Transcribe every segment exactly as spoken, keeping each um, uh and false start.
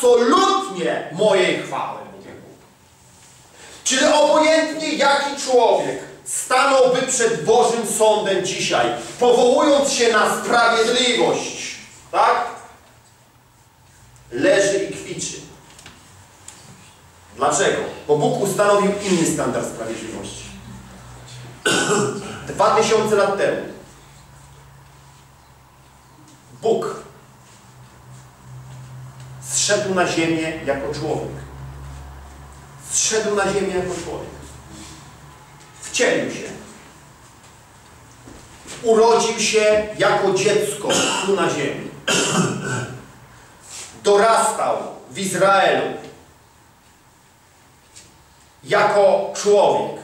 absolutnie mojej chwały, mówi Bóg. Czyli obojętnie jaki człowiek stanąłby przed Bożym Sądem dzisiaj, powołując się na sprawiedliwość, tak? Leży i kwiczy. Dlaczego? Bo Bóg ustanowił inny standard sprawiedliwości. Dwa tysiące lat temu Bóg zszedł na ziemię jako człowiek. Zszedł na ziemię jako człowiek. Wcielił się. Urodził się jako dziecko tu na ziemi. Dorastał w Izraelu jako człowiek.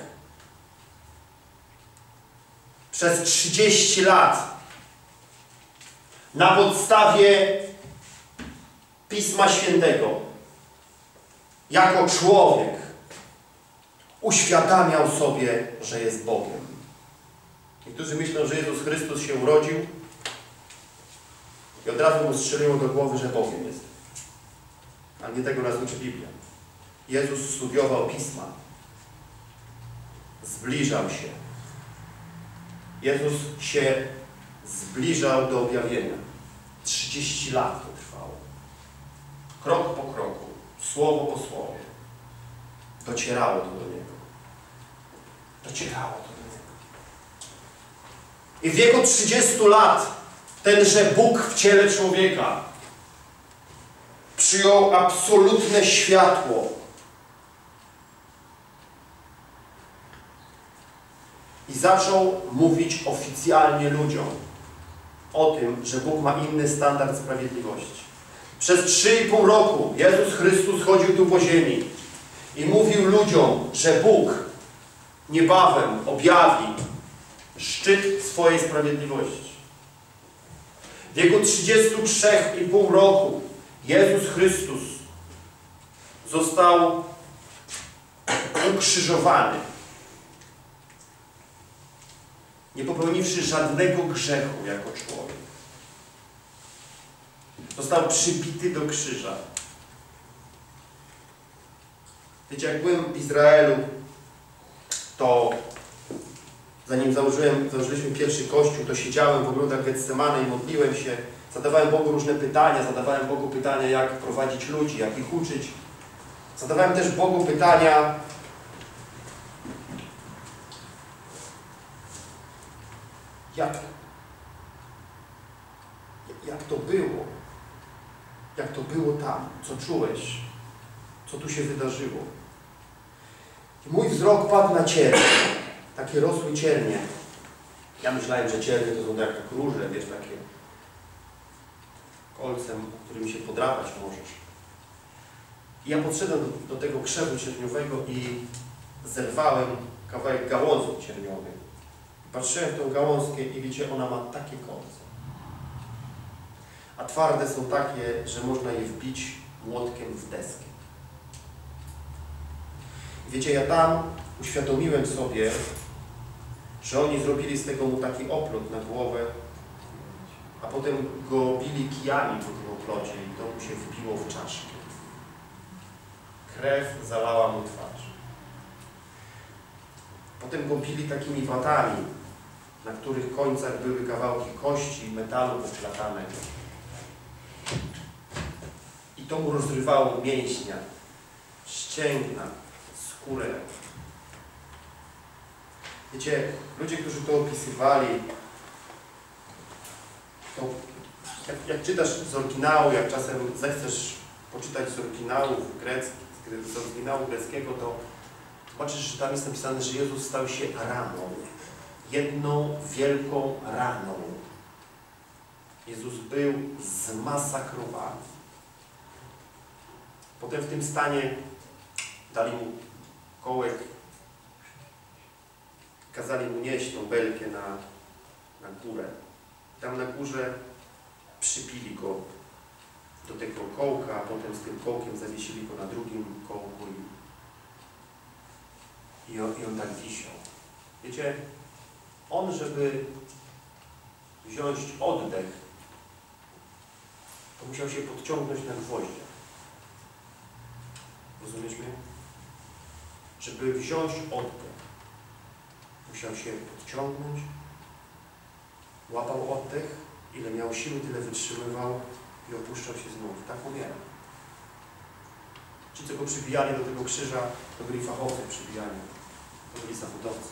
Przez trzydzieści lat na podstawie Pisma Świętego jako człowiek uświadamiał sobie, że jest Bogiem. Niektórzy myślą, że Jezus Chrystus się urodził i od razu mu strzeliło do głowy, że Bogiem jest. Ale nie tego nas uczy Biblia. Jezus studiował Pisma. Zbliżał się. Jezus się zbliżał do objawienia. trzydzieści lat to trwało. Krok po kroku, słowo po słowie. Docierało to do Niego. Docierało to do Niego. I w wieku trzydziestu lat tenże Bóg w ciele człowieka przyjął absolutne światło. I zaczął mówić oficjalnie ludziom o tym, że Bóg ma inny standard sprawiedliwości. Przez trzy i pół roku Jezus Chrystus chodził tu po ziemi i mówił ludziom, że Bóg niebawem objawi szczyt swojej sprawiedliwości. W wieku trzydziestu trzech i pół roku Jezus Chrystus został ukrzyżowany, nie popełniwszy żadnego grzechu jako człowiek. Został przybity do krzyża. Wiecie, jak byłem w Izraelu, to zanim założyłem, założyliśmy pierwszy kościół, to siedziałem w ogrodach Getsemane i modliłem się. Zadawałem Bogu różne pytania. Zadawałem Bogu pytania, jak prowadzić ludzi, jak ich uczyć. Zadawałem też Bogu pytania, jak, jak to było? Jak to było tam? Co czułeś? Co tu się wydarzyło? I mój wzrok padł na ciernie. Takie rosłe ciernie. Ja myślałem, że ciernie to są tak jak róże, wiesz, takie kolcem, którym się podrapać możesz. I ja podszedłem do, do tego krzewu cierniowego i zerwałem kawałek gałązki cierniowej. Patrzyłem w tą gałązkę i wiecie, ona ma takie kolce. A twarde są takie, że można je wbić młotkiem w deskę. I wiecie, ja tam uświadomiłem sobie, że oni zrobili z tego mu taki oplot na głowę, a potem go bili kijami po tym oplocie i to mu się wbiło w czaszkę. Krew zalała mu twarz. Potem go bili takimi watami, na których końcach były kawałki kości i metalu poplatanego. I to mu rozrywało mięśnia, ścięgna, skórę. Wiecie, ludzie, którzy to opisywali, to jak, jak czytasz z oryginału, jak czasem zechcesz poczytać z oryginału grecki, z oryginału greckiego, to zobaczysz, że tam jest napisane, że Jezus stał się raną. Jedną wielką raną. Jezus był zmasakrowany. Potem w tym stanie dali mu kołek, kazali mu nieść tą belkę na, na górę. Tam na górze przypili go do tego kołka, a potem z tym kołkiem zawiesili go na drugim kołku i, i, on, i on tak wisiał. Wiecie, on, żeby wziąć oddech, to musiał się podciągnąć na gwoździach. Rozumiesz mnie? Żeby wziąć oddech, musiał się podciągnąć, łapał oddech, ile miał siły, tyle wytrzymywał i opuszczał się znów. Tak umiera. Ci, co go przybijali do tego krzyża, to byli fachowcy przybijani. To byli zawodowcy.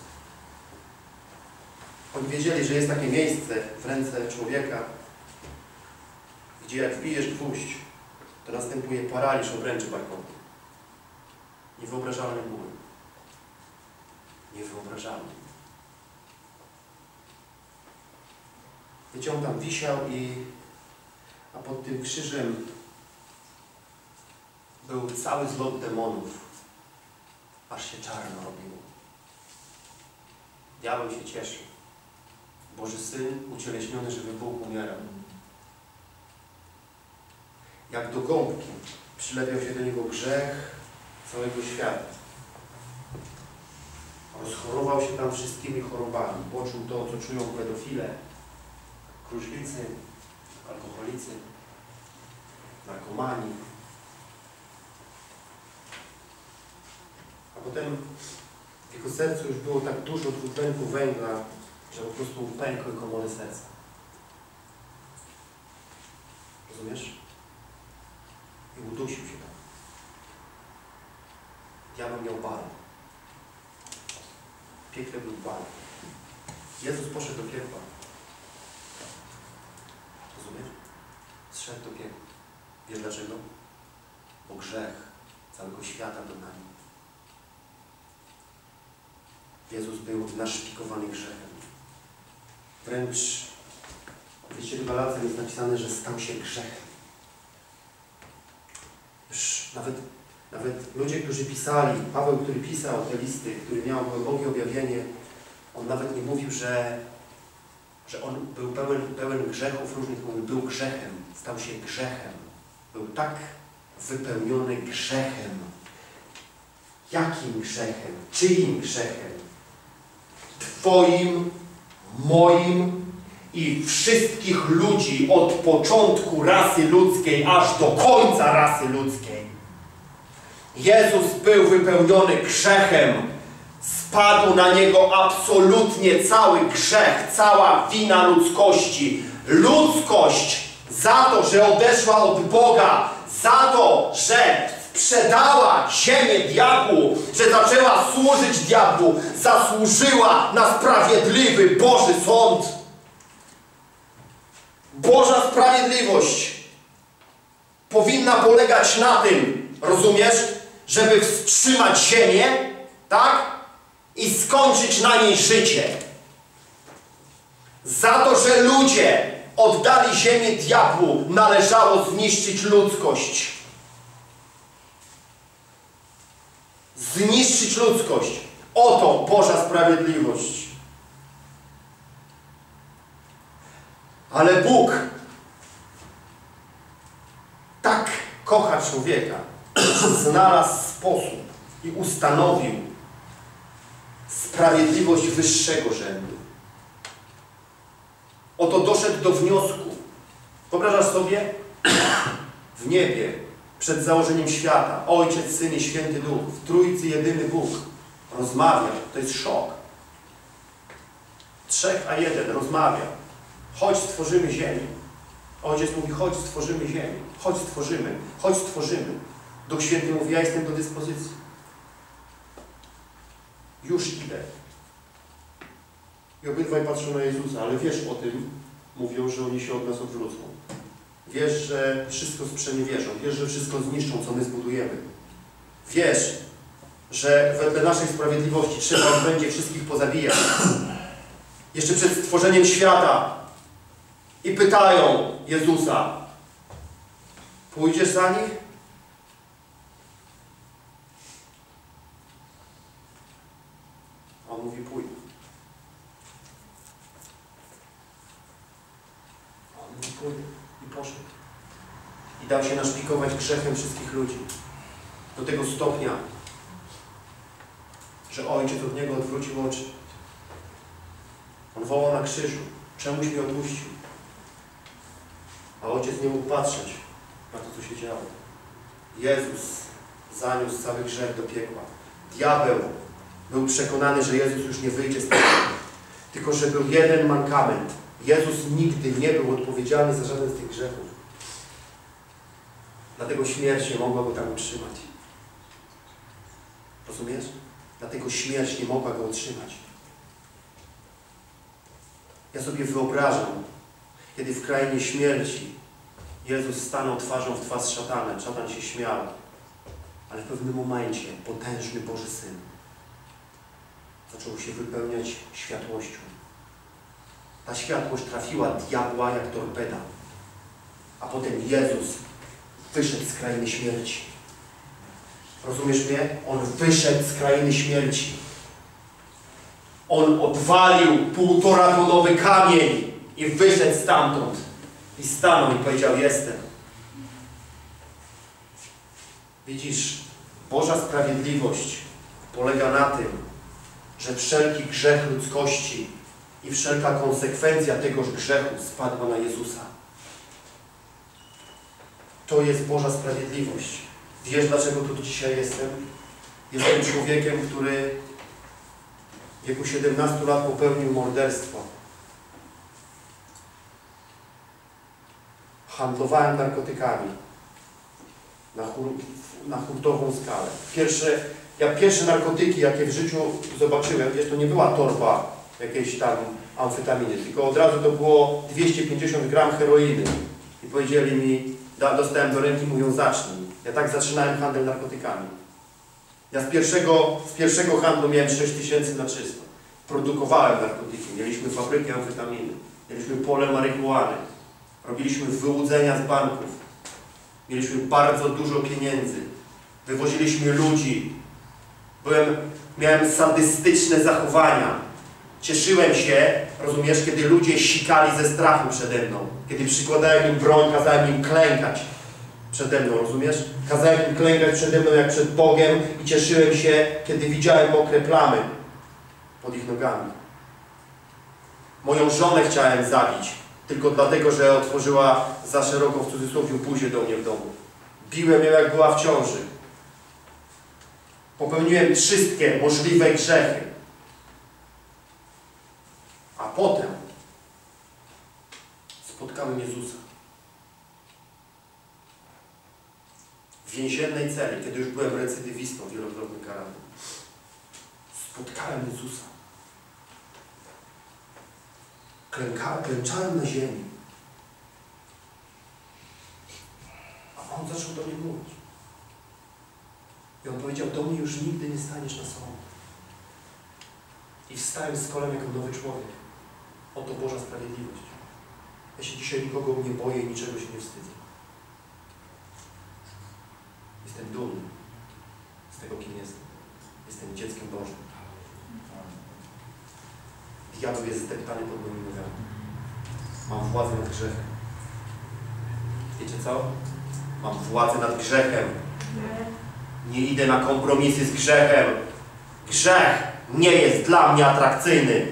Oni wiedzieli, że jest takie miejsce w ręce człowieka, gdzie jak wbijesz gwóźdź, to następuje paraliż obręczy barkowej. Niewyobrażalny ból. Niewyobrażalny. Wiecie, on tam wisiał i a pod tym krzyżem był cały zlot demonów, aż się czarno robiło. Diabeł się cieszył. Boży Syn ucieleśniony, żeby Bóg umierał. Jak do gąbki przylepiał się do niego grzech całego świata. Rozchorował się tam wszystkimi chorobami. Poczuł to, co czują pedofile, krużlicy, alkoholicy, narkomani. A potem w jego sercu już było tak dużo dwutlenku węgla, że po prostu pękły komory serca. Rozumiesz? I udusił się tam. Diabeł miał bal. W piekle był bal. Jezus poszedł do piekła. Rozumiesz? Zszedł do piekła. Wiesz dlaczego? Bo grzech całego świata do nami. Jezus był naszpikowany grzechem. Wręcz w liście do Galacjan jest napisane, że stał się grzechem. Już nawet, nawet ludzie, którzy pisali, Paweł, który pisał te listy, który miał głębokie objawienie, on nawet nie mówił, że, że on był pełen, pełen grzechów różnych, mówił, był grzechem, stał się grzechem. Był tak wypełniony grzechem. Jakim grzechem? Czyim grzechem? Twoim, moim i wszystkich ludzi od początku rasy ludzkiej aż do końca rasy ludzkiej. Jezus był wypełniony grzechem. Spadł na Niego absolutnie cały grzech, cała wina ludzkości. Ludzkość za to, że odeszła od Boga, za to, że sprzedała ziemię diabłu, że zaczęła służyć diabłu, zasłużyła na sprawiedliwy Boży sąd. Boża sprawiedliwość powinna polegać na tym, rozumiesz, żeby wstrzymać ziemię, tak? I skończyć na niej życie. Za to, że ludzie oddali ziemię diabłu, należało zniszczyć ludzkość. Zniszczyć ludzkość. Oto Boża sprawiedliwość. Ale Bóg tak kocha człowieka, że znalazł sposób i ustanowił sprawiedliwość wyższego rzędu. Oto doszedł do wniosku. Wyobrażasz sobie? W niebie, przed założeniem świata, Ojciec, Syn i Święty Duch, w Trójcy jedyny Bóg rozmawia. To jest szok. Trzech a jeden rozmawia. Chodź, stworzymy ziemię. Ojciec mówi, chodź, stworzymy ziemię. Chodź, stworzymy. Chodź, stworzymy. Duch Święty mówi, ja jestem do dyspozycji. Już idę. I obydwaj patrzą na Jezusa, ale wiesz o tym, mówią, że oni się od nas odwrócą. Wiesz, że wszystko sprzeniewierzą. Wiesz, że wszystko zniszczą, co my zbudujemy. Wiesz, że wedle naszej sprawiedliwości trzeba będzie wszystkich pozabijać. Jeszcze przed stworzeniem świata. I pytają Jezusa, pójdziesz za nich? A on mówi, pójdę. A on mówi, pójdę. I poszedł. I dał się naszpikować grzechem wszystkich ludzi. Do tego stopnia, że Ojciec od Niego odwrócił oczy. On wołał na krzyżu, czemuś mnie odpuścił. A Ojciec nie mógł patrzeć na to, co się działo. Jezus zaniósł cały grzech do piekła. Diabeł był przekonany, że Jezus już nie wyjdzie z tego. Tylko że był jeden mankament. Jezus nigdy nie był odpowiedzialny za żaden z tych grzechów. Dlatego śmierć nie mogła go tam utrzymać. Rozumiesz? Dlatego śmierć nie mogła go utrzymać. Ja sobie wyobrażam, kiedy w krainie śmierci Jezus stanął twarzą w twarz z szatanem. Szatan się śmiał. Ale w pewnym momencie potężny Boży Syn zaczął się wypełniać światłością. Ta światłość trafiła diabła jak torpeda. A potem Jezus wyszedł z krainy śmierci. Rozumiesz mnie? On wyszedł z krainy śmierci. On odwalił półtora tonowy kamień i wyszedł stamtąd. I stanął i powiedział: jestem. Widzisz, Boża sprawiedliwość polega na tym, że wszelki grzech ludzkości i wszelka konsekwencja tegoż grzechu spadła na Jezusa. To jest Boża sprawiedliwość. Wiesz, dlaczego tu dzisiaj jestem? Jestem człowiekiem, który w wieku siedemnastu lat popełnił morderstwo. Handlowałem narkotykami na, hur, na hurtową skalę. Pierwsze, ja pierwsze narkotyki, jakie w życiu zobaczyłem, wiesz, to nie była torba jakiejś tam amfetaminy, tylko od razu to było dwieście pięćdziesiąt gram heroiny. I powiedzieli mi, da, dostałem do ręki, mówią: zacznij. Ja tak zaczynałem handel narkotykami. Ja z pierwszego, z pierwszego handlu miałem sześć tysięcy na czysto. Produkowałem narkotyki, mieliśmy fabrykę amfetaminy, mieliśmy pole marihuany, robiliśmy wyłudzenia z banków, mieliśmy bardzo dużo pieniędzy, wywoziliśmy ludzi, byłem, miałem sadystyczne zachowania. Cieszyłem się, rozumiesz, kiedy ludzie sikali ze strachu przede mną, kiedy przykładałem im broń, kazałem im klękać przede mną, rozumiesz? Kazałem im klękać przede mną jak przed Bogiem i cieszyłem się, kiedy widziałem mokre plamy pod ich nogami. Moją żonę chciałem zabić, tylko dlatego, że otworzyła za szeroko, w cudzysłowie, buzię do mnie w domu. Biłem ją, jak była w ciąży. Popełniłem wszystkie możliwe grzechy. A potem spotkałem Jezusa. W więziennej celi, kiedy już byłem recydywistą, wielokrotnie karanym. Spotkałem Jezusa. Klękałem, klęczałem na ziemi. A On zaczął do mnie mówić. I On powiedział: do mnie już nigdy nie staniesz na sąd. I wstałem z kolan jako nowy człowiek. Oto Boża sprawiedliwość. Ja się dzisiaj nikogo nie boję i niczego się nie wstydzę. Jestem dumny z tego, kim jestem. Jestem dzieckiem Bożym. Diabeł jest zdeptany pod moimi nogami. Mam władzę nad grzechem. Wiecie co? Mam władzę nad grzechem. Nie idę na kompromisy z grzechem. Grzech nie jest dla mnie atrakcyjny.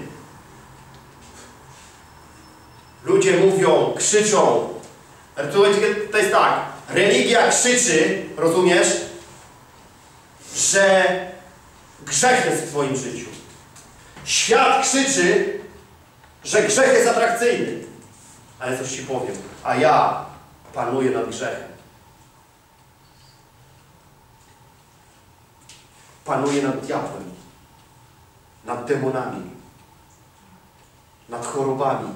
Ludzie mówią, krzyczą. To jest tak. Religia krzyczy, rozumiesz, że grzech jest w twoim życiu. Świat krzyczy, że grzech jest atrakcyjny. Ale coś ci powiem. A ja panuję nad grzechem. Panuję nad diabłem. Nad demonami. Nad chorobami.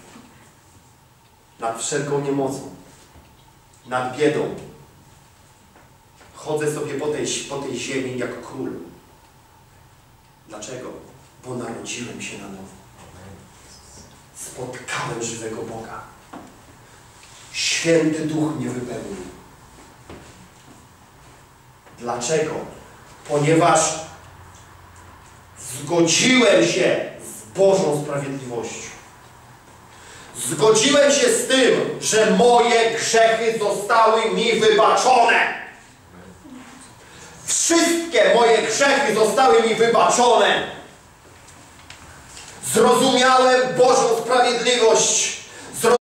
Nad wszelką niemocą. Nad biedą. Chodzę sobie po tej, po tej ziemi jak król. Dlaczego? Bo narodziłem się na nowo. Spotkałem żywego Boga. Święty Duch mnie wypełnił. Dlaczego? Ponieważ zgodziłem się z Bożą sprawiedliwością. Zgodziłem się z tym, że moje grzechy zostały mi wybaczone. Wszystkie moje grzechy zostały mi wybaczone. Zrozumiałem Bożą sprawiedliwość.